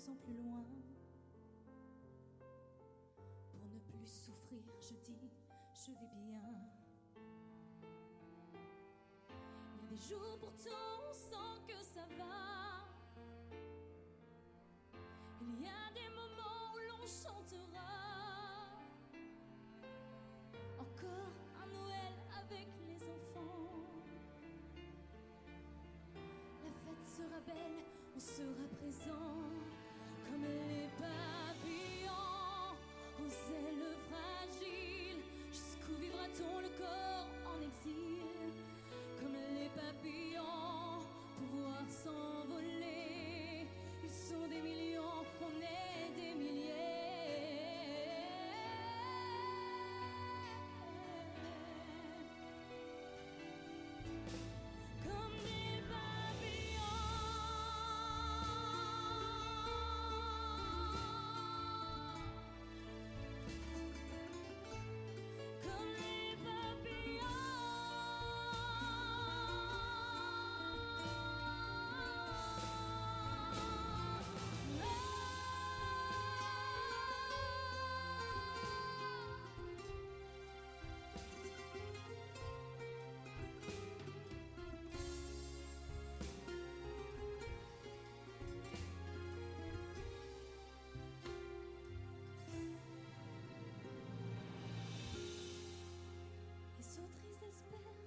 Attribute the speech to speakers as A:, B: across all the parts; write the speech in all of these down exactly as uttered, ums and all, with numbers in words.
A: plus en plus loin. Pour ne plus souffrir, je dis, je vais bien. Il y a des jours pourtant on sent que ça va. Il y a des moments où l'on chantera encore un Noël avec les enfants. La fête sera belle, on sera présent comme les papillons aux ailes fragiles. Jusqu'où vivra-t-on le corps en exil? Comme les papillons, pouvoir s'envoler. Ils sont des millions, on est des milliers. Comme des papillons, comme les papillons. Les autres ils espèrent,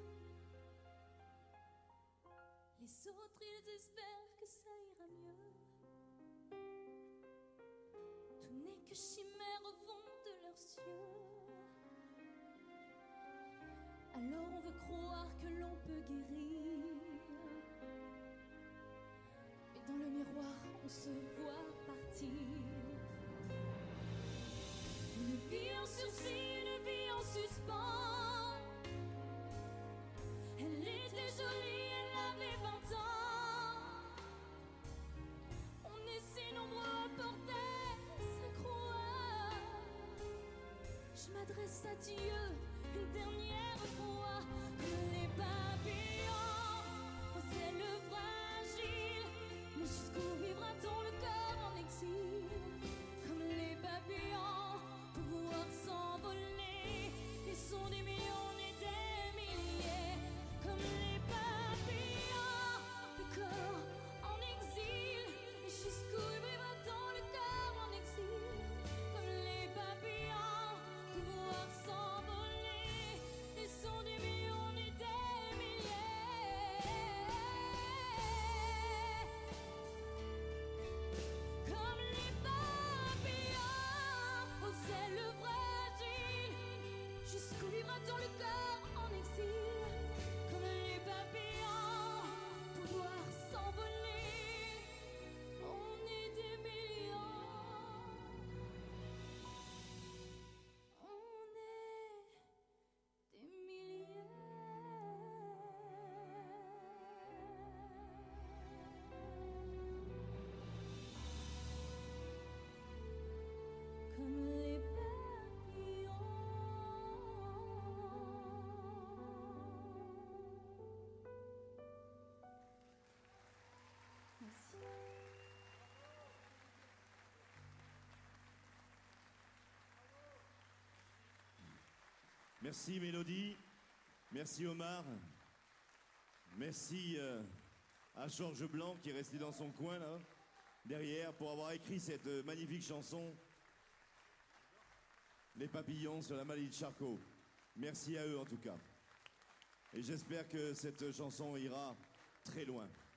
A: les autres ils espèrent que ça ira mieux. Tout n'est que chimère au fond de leurs cieux. Alors on veut croire que l'on peut guérir, mais dans le miroir on se voit partir. Une vie en sursis, une vie en suspens. Elle était jolie, elle avait vingt ans. On est si nombreux à porter sa croix. Je m'adresse à Dieu une dernière fois. Comme les papillons aux ailes fragiles. Mais jusqu'où vivra-t-on le corps en exil? Comme les papillons, pouvoir s'envoler. Ils sont des millions et des milliers. Comme les papillons, le corps en exil. Et jusqu'où vivra-t-on le corps en exil? Comme les papillons, pouvoir s'envoler. Ils sont des millions et des milliers. Comme les papillons aux ailes fragiles. Jusqu'où vivra-t-on le corps en exil? Comme les papillons, pouvoir s'envoler. On est des millions. On est des milliers. Comme les papillons. Merci.
B: Merci Mélodie, merci Omar, merci euh, à Georges Blanc qui est resté dans son coin là, derrière, pour avoir écrit cette euh, magnifique chanson, Les papillons sur la maladie de Charcot. Merci à eux en tout cas. Et j'espère que cette chanson ira très loin.